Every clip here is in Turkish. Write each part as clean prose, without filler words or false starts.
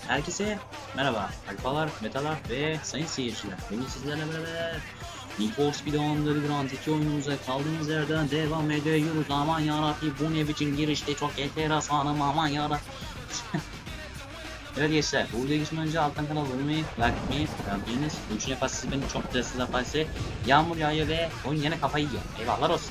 Herkese merhaba, alfalar, metalar ve sayın seyirciler. Bugün sizlerle beraber Need for Speed Underground 2 oyunumuza kaldığımız yerden devam ediyoruz. Aman yarabbi, bu ne biçim girişte çok enteresanım, aman yarabbi. Evet gençler, bu videoya geçmeden önce alttan kanal abone like etmeyi unutmayınız. Bu için yaparsınız beni çok güzel yaparsa yağmur yağıyor ve oyun yine kafayı yiyor. Eyvallah olsun.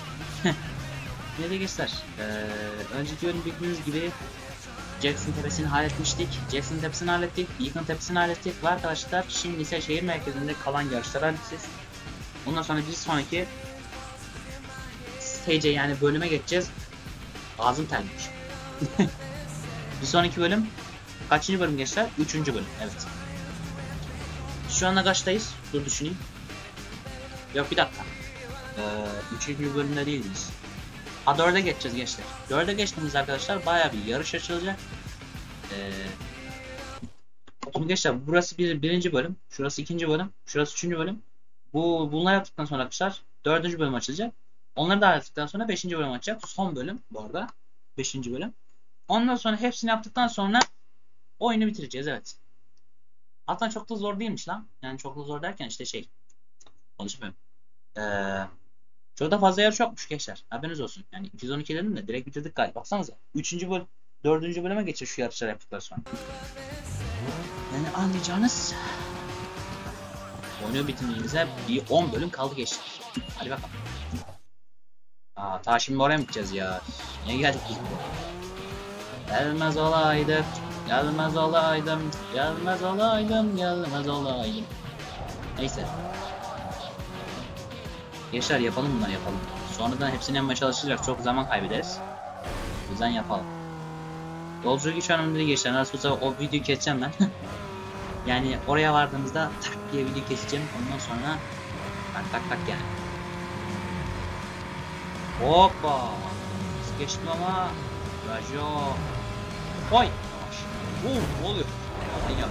Ne gençler, önceki oyun bildiğiniz gibi Jackson Tepesi'ni halletmiştik. Jackson Tepesi'ni hallettik. Beacon Tepesi'ni hallettik. Ve arkadaşlar şimdi ise şehir merkezinde kalan yarışları halledeceğiz. Ondan sonra bir sonraki stage'e yani bölüme geçeceğiz. Ağzım terlemiş. Bir sonraki bölüm kaçıncı bölüm gençler? 3. bölüm. Evet. Şu anda kaçtayız? Dur düşüneyim. Yok bir dakika. 3. bölümde değiliz. Ha 4'e geçeceğiz gençler. 4'e geçtiğimiz arkadaşlar bayağı bir yarış açılacak. Şimdi gençler burası birinci bölüm, şurası ikinci bölüm, şurası üçüncü bölüm. Bunları yaptıktan sonra arkadaşlar dördüncü bölüm açılacak. Onları da yaptıktan sonra beşinci bölüm açacak. Son bölüm bu arada. Beşinci bölüm. Ondan sonra hepsini yaptıktan sonra oyunu bitireceğiz evet. Hatta çok da zor değilmiş lan. Yani çok da zor derken işte konuşmuyorum. Çok da fazla yarış yokmuş gençler. Haberiniz olsun. Yani 212 dedim de direkt bitirdik galiba. Baksanıza. 4. bölüme geçeceğiz şu yarışları yaptıktan sonra. Yani anlayacağınız oyunu bitirmemize bir 10 bölüm kaldı geçti. Hadi bakalım. Ta şimdi oraya mı gideceğiz ya? Niye geldik biz buraya? Gelmez olaydım, gelmez olaydım, gelmez olaydım, gelmez olaydım. Neyse. Gençler yapalım bunları yapalım. Sonradan hepsini yapmaya çalışacak çok zaman kaybederiz. O yüzden yapalım. Yolculuk hiç önemli değil gençler. Nasıl olsa o videoyu keseceğim ben. Yani oraya vardığımızda tak diye video keseceğim. Ondan sonra tak yani. Hoppa. Geçtim ama. Rajo. Oy. Yavaş. Ne oluyor? Manyak.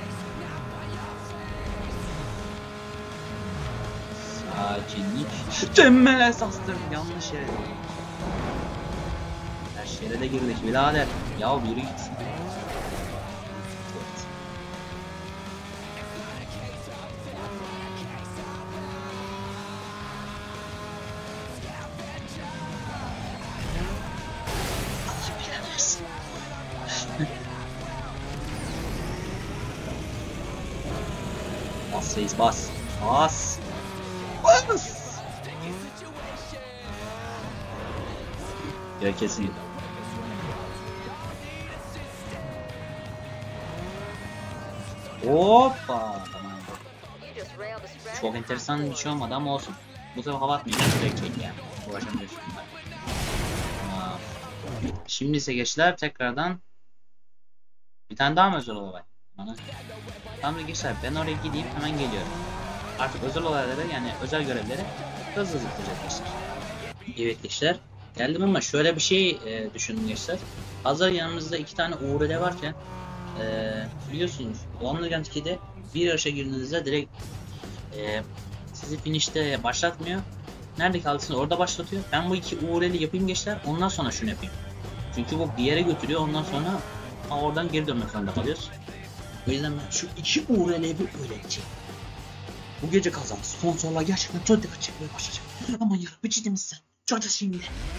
Sakinlik. Temmel esastır. Yanlış yere. Her şeride girdik birader. Ya yürü git. Bas reis bas. Bas. Bas. Ya kesin. Hoppa. Tamam. Çok enteresan bir şey olmadı ama olsun. Bu sefer hava atmayacağım. Direkt çek yani. Uğraşamıyorsun. Şimdi ise gençler tekrardan bir tane daha mı özel olay? Tamam gençler ben oraya gideyim hemen geliyorum. Artık özel olayları yani özel görevleri hızlı bitireceğiz gençler. Evet gençler geldim ama şöyle bir şey düşünün gençler. Hazır yanımızda 2 tane URL varken biliyorsunuz Underground 2'de bir yarışa girdiğinizde direkt sizi finish'te başlatmıyor. Nerede kaldıysanız orada başlatıyor. Ben bu 2 URL'i yapayım gençler ondan sonra şunu yapayım. Çünkü bu bir yere götürüyor ondan sonra oradan geri dönmek zorunda kalıyoruz. O yüzden ben şu 2 URL'yi bir öğreneceğim. Bu gece kazan sponsorlar gerçekten çok dikkat çekmeye başlayacak. Aman yarabbi ciddi misin? Çocuk şimdi.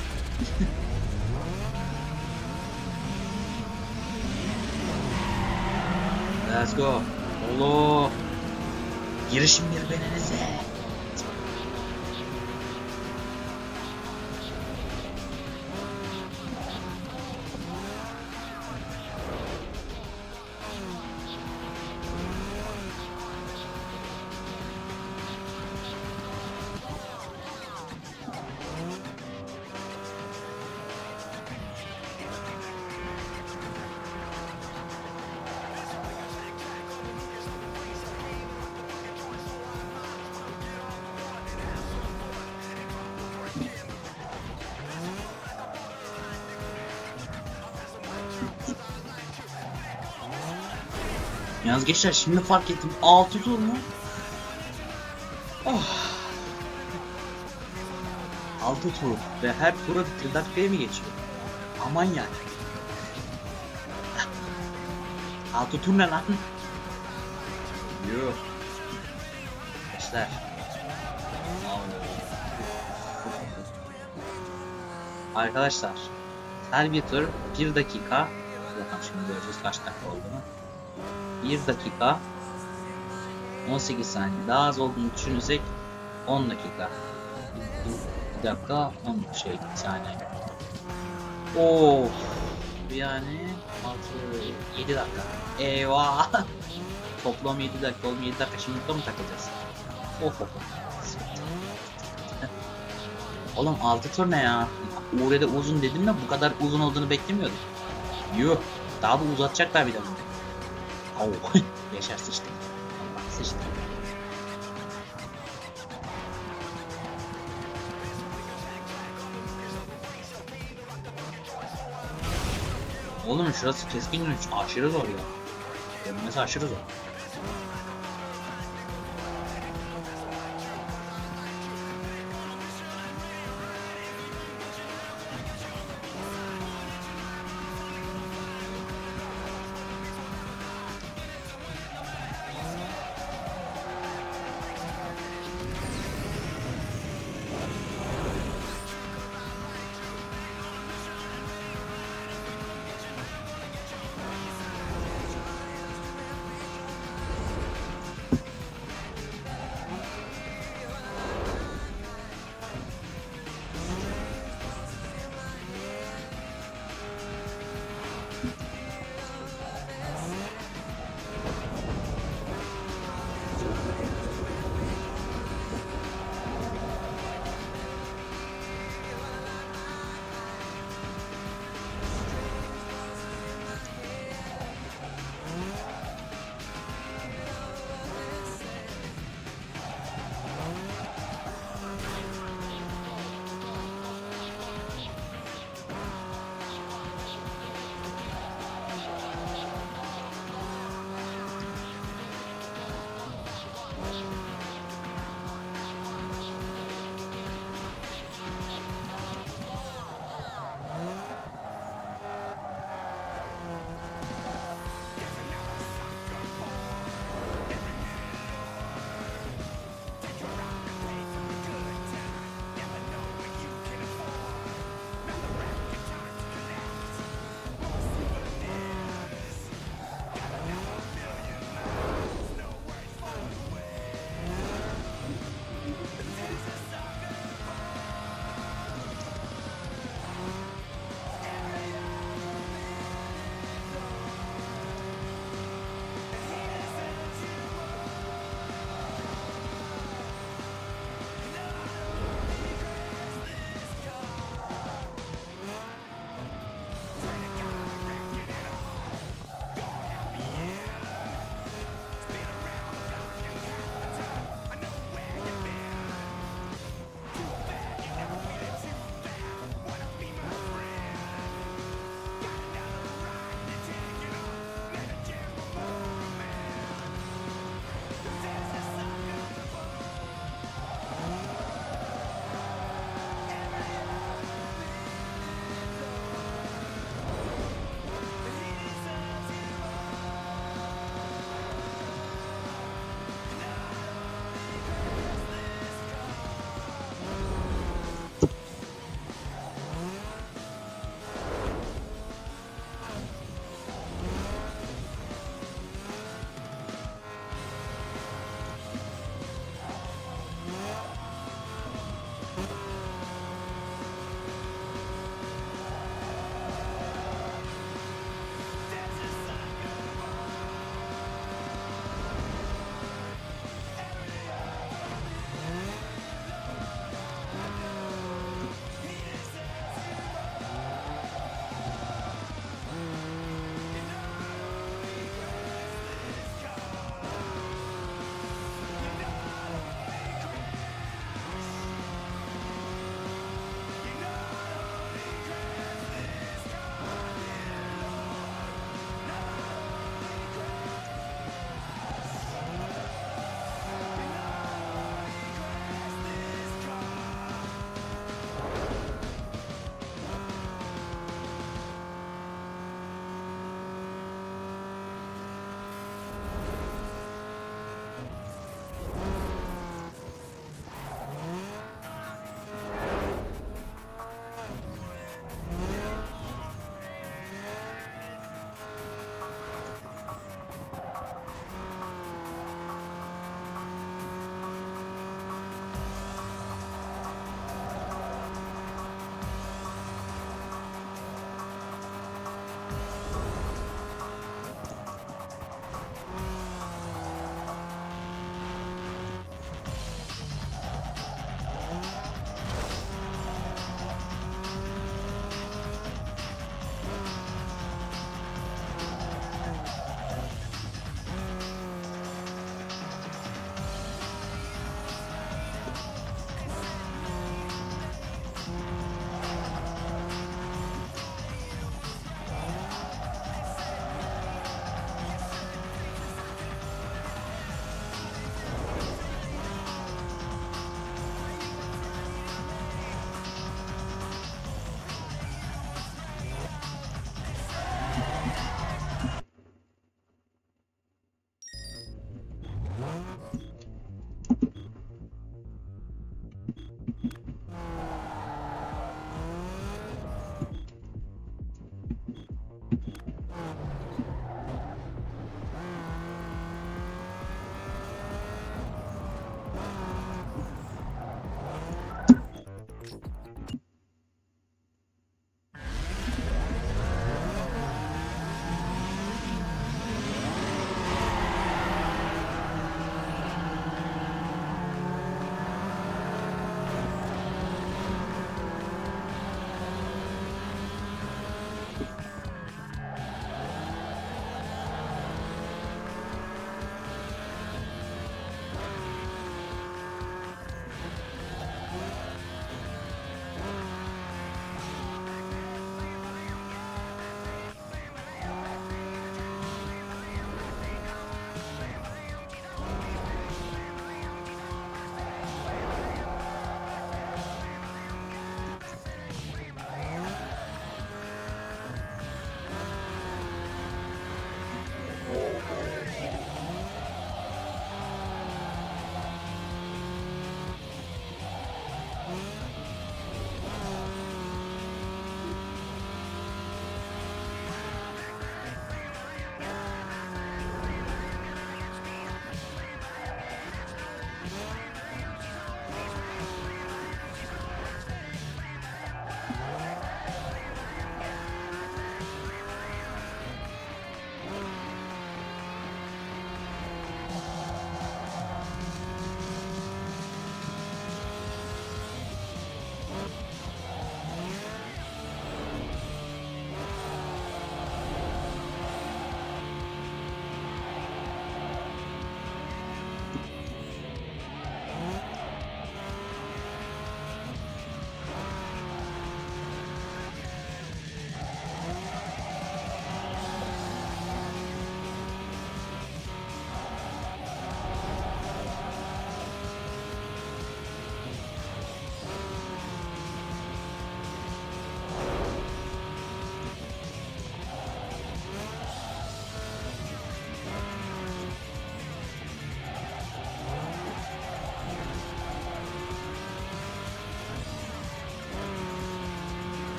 Let's go. Allah. Girişim birbirinize. Yalnız gençler şimdi fark ettim 6 tur mu? Oh. 6 tur ve her tura 40 dakikaya mı geçiyor? Aman yani. 6 tur ne lan? Yuh. Gençler. Arkadaşlar. Her bir tur 1 dakika. Bakalım şimdi göreceğiz kaç dakika olduğunu. 1 dakika 18 saniye. Daha az olduğunu düşünürsek 10 dakika. 1 dakika 10 saniye. Of. Yani 6 7 dakika. Eyvah. Toplam 7 dakika oğlum, 7 dakika şimdi mı takılacağız? Of of. Oğlum 6 tur ne ya? Orada uzun dedim de bu kadar uzun olduğunu beklemiyordum. Yuh. Daha da uzatacaklar bir de bunu. Oh. Yaşar sıçtı. Allah sıçtı. Oğlum şurası keskin dönüş aşırı zor ya. Görünmesi aşırı zor.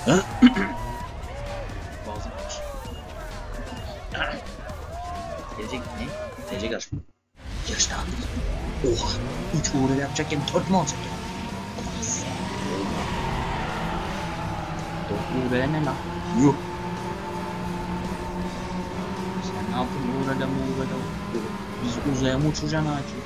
Boğazım aç. Gelecek ne? Gelecek aç. Yaşlı aldık. Oha! 3 uğurlu yapacakken 4 mü olacak ya? Olmaz. 4 uğurlu ne lan? Yuh! Sen ne yaptın uğurlu mu? Biz uzaya mı uçuracaksın acil?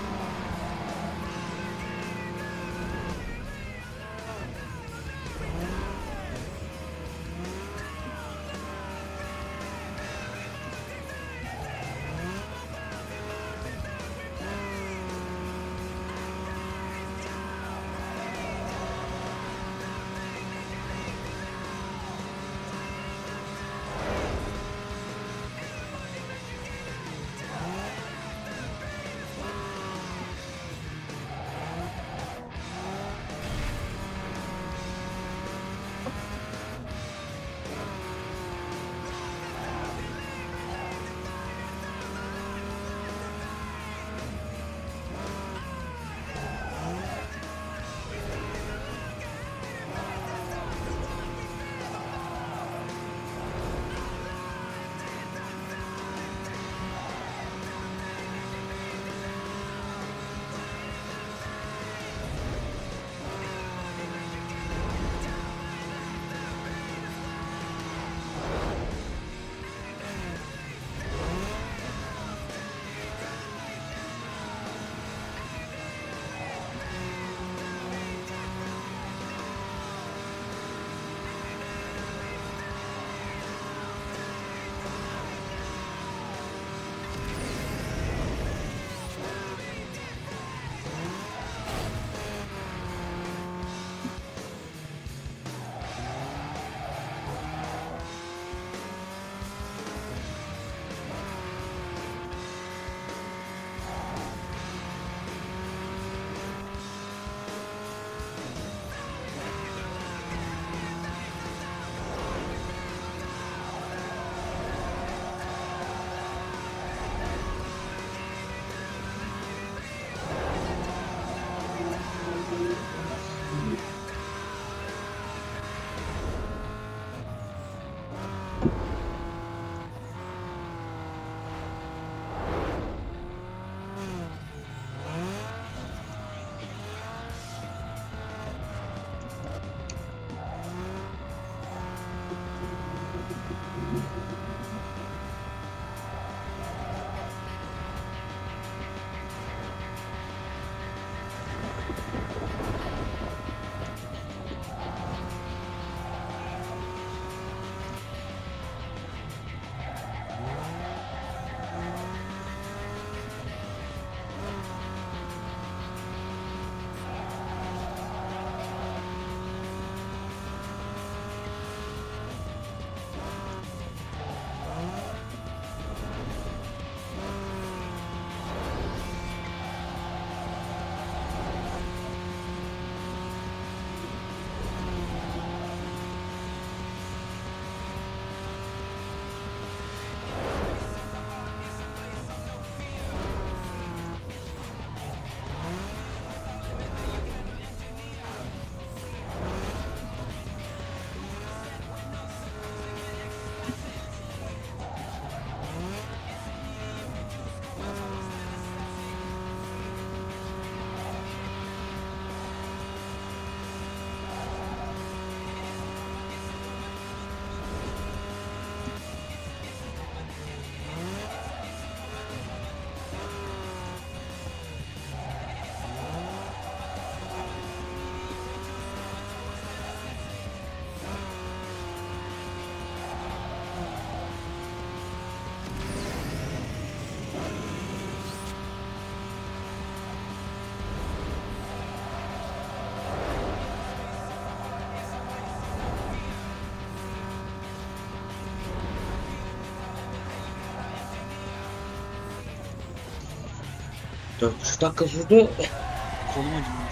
Dört buçuk dakika sürdü. Kolum acımıyor.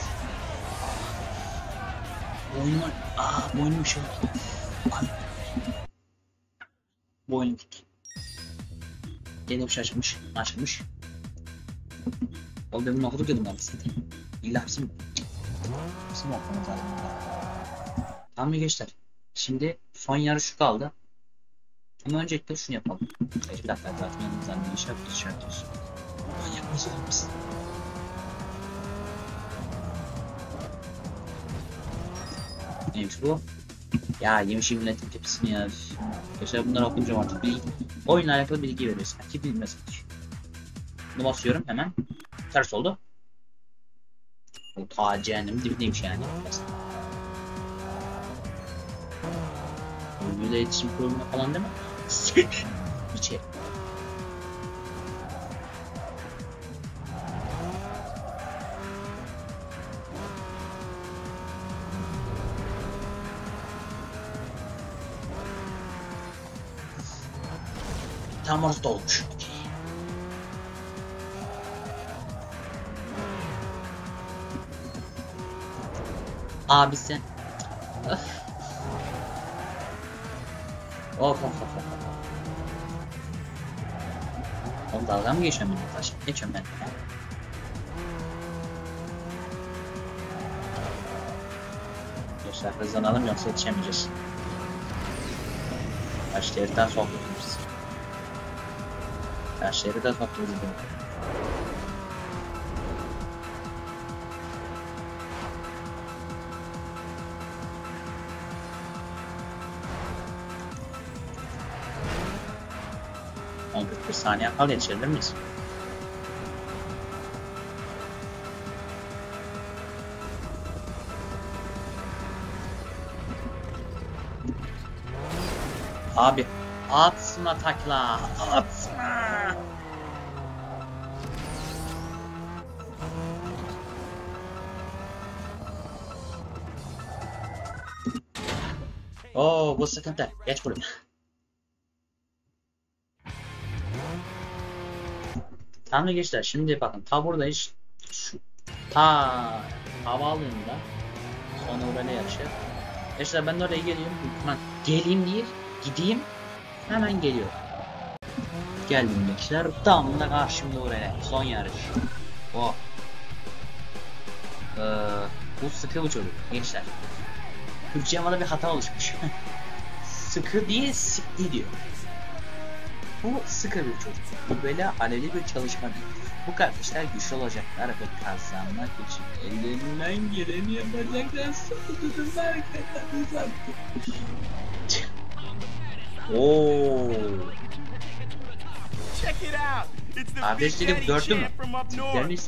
Boynum bir şey oldu. Boynum tut. Yeni bir şey açmış. Oğlum ben bunu okuduk ya bunlar zaten. İlla hepsi mi? Hepsi mi okuduk zaten? Tamam mı gençler? Şimdi son yarış kaldı. Ama öncelikle şunu yapalım. Bir dakika zaten yanımızdan bir iş yapıyoruz. Manyak mısın biz? Neymiş bu? Ya yemişim milletin tepsisini ya. Mesela bunları okuyunca artık bir oyunla alakalı bilgi veriyor. Sanki bilmesek. Bunu basıyorum hemen. Ters oldu. O ta cehennemin dibindeymiş yani. Oyunuyla iletişim problemi falan değil mi? İçeri. Tam orası dolmuş. Abi sen. Of. Oğlum dalga mı geçiyorum ben? Taş geçiyorum ben. Dostlar hızlanalım yoksa yetişemeyeceğiz. Taş şeritten soktuk biz. Taş şeritten soktuk biz. Bir saniye kal yetişebilir miyiz? Abi atma takla, atma. Oo, bu sıkıntı. Geç buraya. Tamam gençler, şimdi bakın ta buradayız. Şu ta havaalanında sonra böyle yarışı. Gençler ben de oraya geliyorum. Lan geleyim değil, gideyim. Hemen geliyor. Geldim gençler. Tam da karşımda oraya. Son yarış. Oh. Bu sıkı bu çocuk gençler. Türkçe'ye bana bir hata oluşmuş. Sıkı değil, sıkı diyor. Bu sıkı bir çocuk. Bu böyle alevli bir çalışma değil. Bu kardeşler güçlü olacaklar ve kazanmak için ellerinden geleni yapacaklar. Sıkıntı arkadaşlar. Ooo. Kardeşleri gördün mü? Tipleriniz.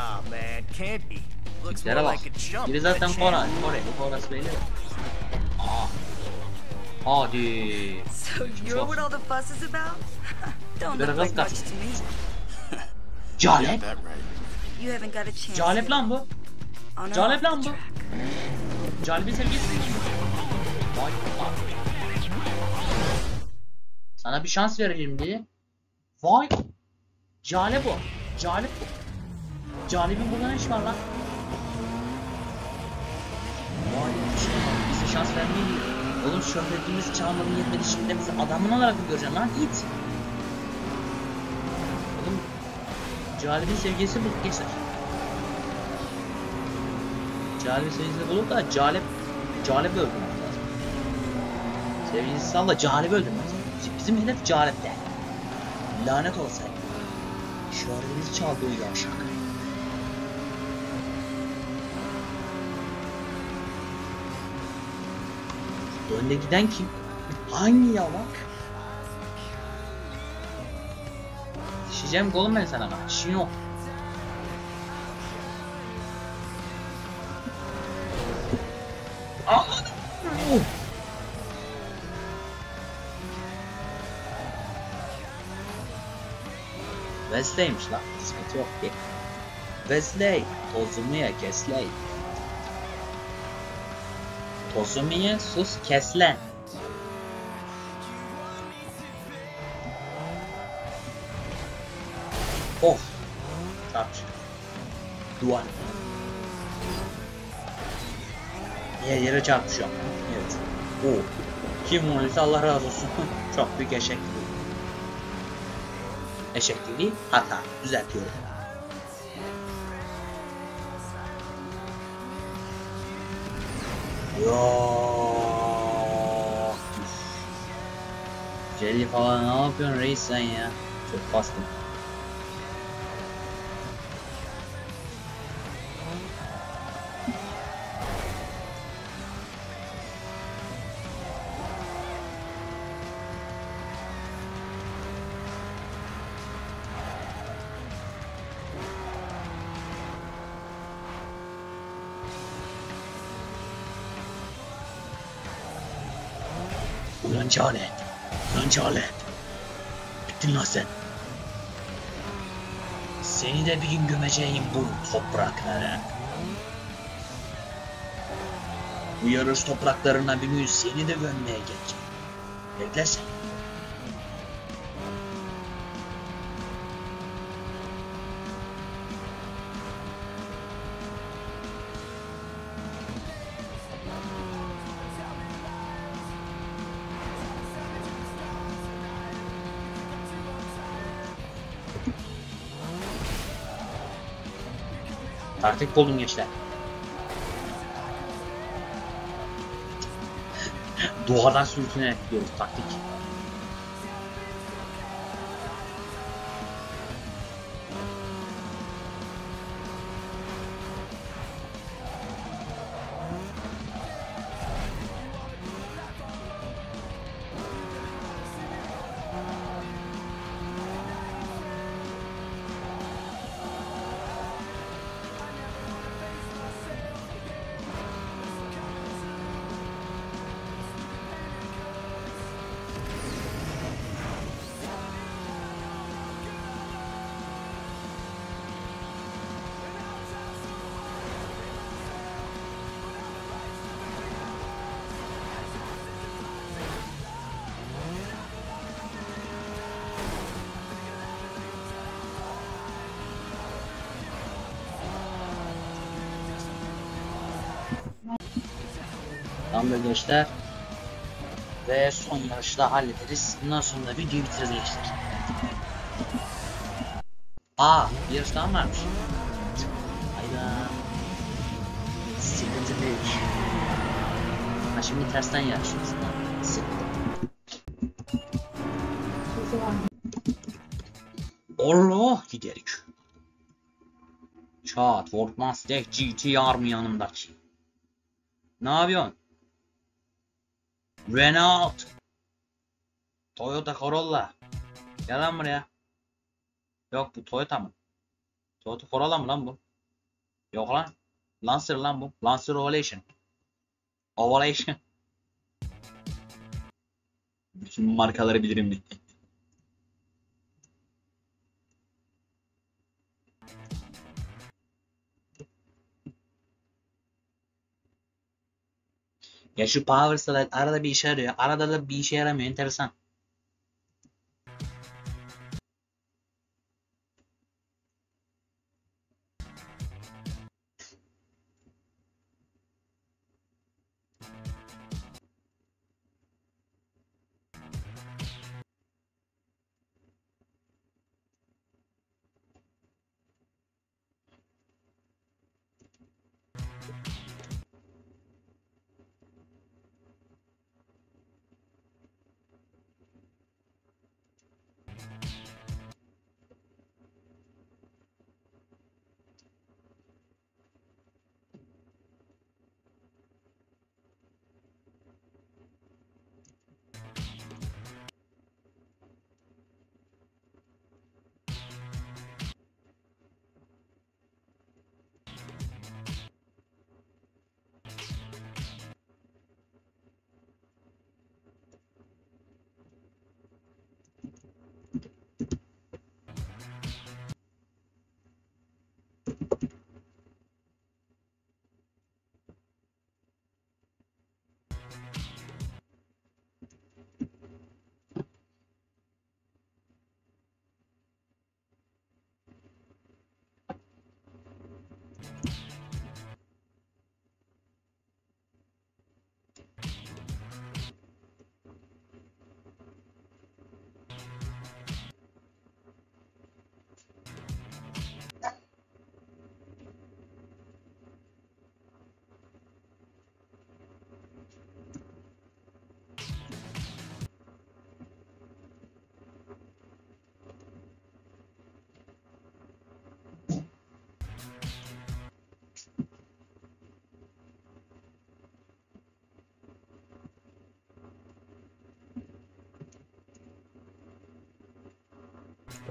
Tiplere bak. Biri zaten Korası belli. Aa. Hadi. So you're what all the fuss is about? Don't look like much to me. Calep. You haven't got a chance. Calep lan bu. On Calep lan bu. track. Calep'in sevgilisi mi? Vay Allah. Sana bir şans vereceğim diye. Vay. Calep o. Calep bu. Calep'in burada ne iş var lan? Vay. Bize şans vermeyi diyor. Oğlum şöhretimiz çağımların yetmedi şimdi de bizi adamın olarak mı göreceksin lan? İt. Oğlum Calip'in sevgilisi bulup geçer. Calip'in sevgilisini bulup da Calip'i öldürmek lazım. Sevgilisi salla Calip'i öldürmek lazım. Bizim hedef Calip'te. Lanet olsaydı. Şöhretimizi çaldı o yavşak. Önde giden kim? Hangi yavak? Düşeceğim golüm ben sana bak. İşin yok. Anladım. Wesley'miş lan. Sıkıntı yok ki. Wesley. Tozumu ya Kesley. Tozumu sus keslen. Of. Çarpış. Duvar. Yere çarpışıyor. Evet. O. Kim olduysa Allah razı olsun. Çok büyük eşeklik. Eşekliği hata. Düzeltiyorum. Yo. Jelly falan ne yapıyorsun reis sen ya? Çok bastım. Ulan Cale. Ulan Cale. Bittin lan sen. Seni de bir gün gömeceğim bu topraklara. Bu yarış topraklarına bir gün seni de gömmeye geleceğim. Bekle sen. Taktik buldum gençler. Doğadan sürütünerek gidiyoruz taktik. Tamamdır gençler. Ve son yarışı da hallederiz. Bundan sonra da videoyu bitiririz gençler. Aa, bir yarış daha mı varmış? Hayda. Sıkıntı büyük. Ha şimdi tersten yarışıyoruz. Sıkıntı. Allah giderik. Çat, Ford Mustang GT-R mı yanımdaki? Ne yapıyorsun? Renault. Toyota Corolla. Gel lan buraya. Yok bu Toyota mı? Toyota Corolla mı lan bu? Yok lan. Lancer lan bu. Lancer Ovation. Ovation. Bütün markaları bilirim diye. Ya şu Power Slide arada bir işe yarıyor. Arada da bir işe yaramıyor. Enteresan.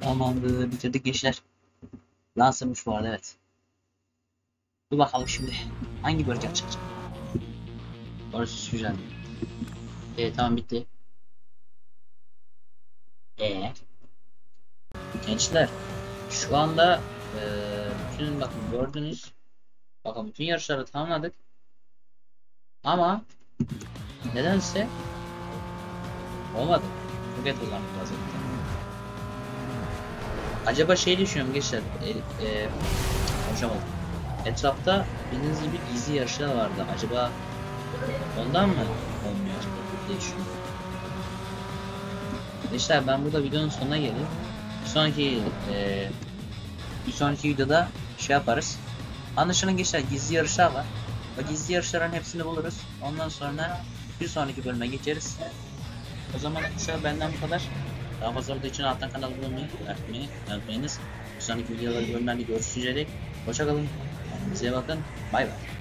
Tamamdır, bitirdik gençler. Lansırmış bu arada, evet. Dur bakalım şimdi. Hangi bölge çıkacak? Orası güzel. Tamam, bitti. Gençler. Şu anda bütün bakın gördünüz. Bakın bütün yarışları tamamladık. Ama nedense olmadı. Çok et kullandık lazım. Acaba şey düşünüyorum gençler. Konuşamadım. Etrafta bildiğiniz gibi gizli yarışlar vardı. Acaba ondan mı olmuyor acaba diye düşünüyorum. Gençler, ben burada videonun sonuna geldim. Bir sonraki videoda şey yaparız. Anlaşılan gençler, gizli yarışlar var. O gizli yarışların hepsini buluruz. Ondan sonra bir sonraki bölüme geçeriz. O zaman gençler, benden bu kadar. Daha fazla video için alttan kanalı bulmayı unutmayınız. Bir sonraki videoları bölümlerde görüşünceye dek hoşça kalın. Kendinize iyi bakın. Bay bay.